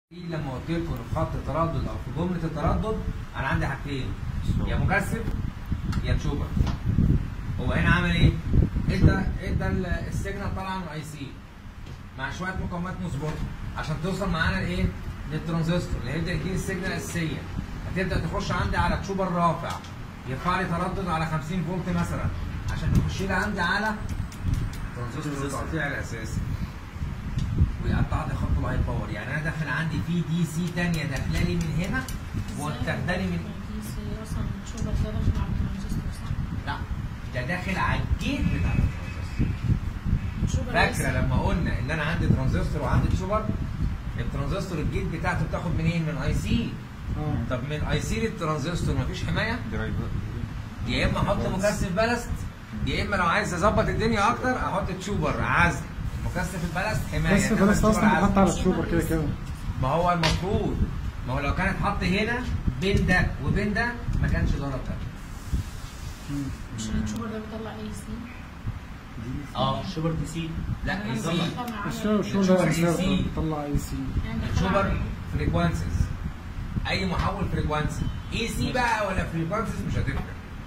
لما قلت لكم في خط التردد او في جمله التردد انا عندي حاجتين، يا مكثف يا تشوبر. هو هنا عمل ايه؟ ادى السيجنال طالعه من اي سي مع شويه مقاومات مظبوطه عشان توصل معانا لايه؟ للترانزستور اللي هيبدا يديني السيجنال الاساسيه. هتبدا تخش عندي على تشوبر رافع يرفع لي تردد على 50 فولت مثلا عشان تخش لي عندي على ترانزستور التقطيع الاساسي ويقطع لي خط الهاي باور. يعني انا داخل عندي في دي سي ثانيه داخله لي من هنا وتاخده لي من دي سي اصلا الشوبر ده داخل على الترانزستور صح؟ لا ده داخل على الجيت بتاع الترانزستور. فاكره لما قلنا ان انا عندي ترانزستور وعندي تشوبر؟ الترانزستور الجيت بتاعته بتاخد منين؟ من اي سي. طب من اي سي للترانزستور مفيش حمايه؟ يا اما احط مكثف بلست يا اما لو عايز اظبط الدنيا اكتر احط تشوبر عزل. مكثف البلست حمايه بس البلست اصلا بيتحط على التشوبر كده كده. ما هو المفروض، ما هو لو كان اتحط هنا بين ده وبين ده ما كانش ضرب ده. مش التشوبر ده بيطلع اي سي؟ الشوبر دي سي. لا اي سي. الشوبر ده بيطلع اي سي. الشوبر فريكوانسيز، اي محول فريكوانسي اي سي بقى ولا فريكوانسيز مش هتفرق.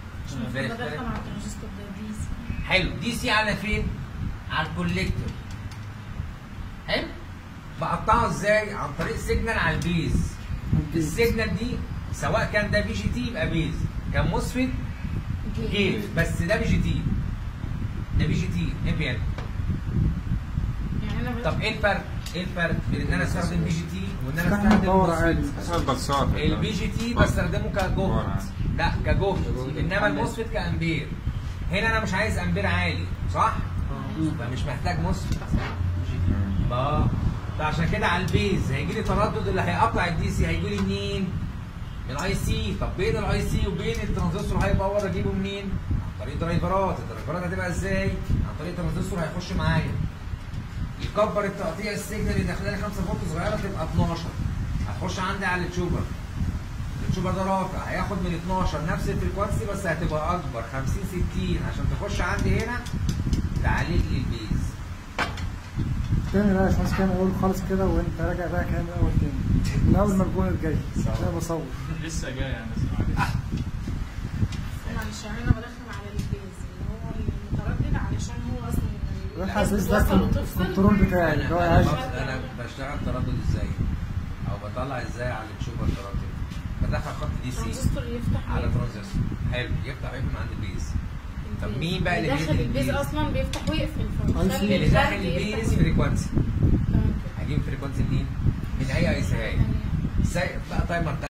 حلو. دي سي على فين؟ على الكوليكتور. حلو. بقطعه ازاي؟ عن طريق سيجنال على البيز. السيجنال دي سواء كان ده بي جي تي يبقى بيز، كان موسفيت جيت، بس ده بي جي تي، ده بي جي تي ام بي ان. طب ايه الفرق؟ ايه الفرق بين ان انا استخدم بي جي تي وان انا استخدم موسفيت؟ البي جي تي بستخدمه كجهد، لا كجهد، انما الموسفيت كامبير. هنا انا مش عايز امبير عالي صح؟ فمش محتاج موسفيت. فعشان كده على البيز هيجي لي تردد اللي هيقطع الدي سي هيجي لي منين؟ من الاي سي. طب بين الاي سي وبين الترانزستور هاي باور اجيبه منين؟ عن طريق درايفرات. الدرايفرات هتبقى ازاي؟ عن طريق الترانزستور هيخش معايا يكبر التقطيع السيجنال اللي داخله لي 5 فولت صغيره تبقى 12، هتخش عندي على التشوبر. التشوبر ده رافع هياخد من 12 نفس الفريكوانسي بس هتبقى اكبر 50 60 عشان تخش عندي هنا تعالج لي البيز. تاني بقى خلاص كان اول خالص كده وانت راجع بقى كان اول تاني من اول ما الجون جاي انا بصور لسه جاي يعني معلش يعني انا بدخل على البيز اللي هو المتردد علشان هو اصلا الحساس ده الكنترول بتاعي اللي هو عايز. انا بشتغل تردد ازاي؟ او بطلع ازاي على التشوبر تردد؟ بدخل خط دي سي على ترانزستور. حلو. يفتح ويقفل من عند البيز. طب مين بقى اللي داخل البيز اصلا بيفتح ويقفل؟ اللي داخل البيز فريكوانسي. هجيب فريكوانسي منين؟ من اي سي بقى تايمر